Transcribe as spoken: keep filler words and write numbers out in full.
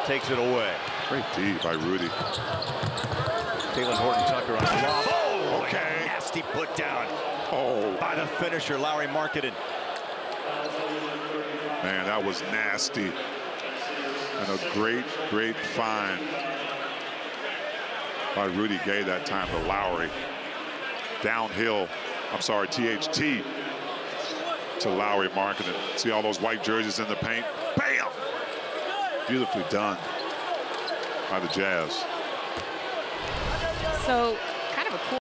takes it away. Great D by Rudy. Taylor Horton-Tucker on the lob. Oh, okay. Nasty put down Oh, by the finisher, Lauri Markkanen. man, that was nasty. And a great, great find by Rudy Gay that time to Lauri. Downhill, I'm sorry, T H T to Lauri Markkanen. See all those white jerseys in the paint? Bam! Beautifully done by the Jazz. So kind of a cool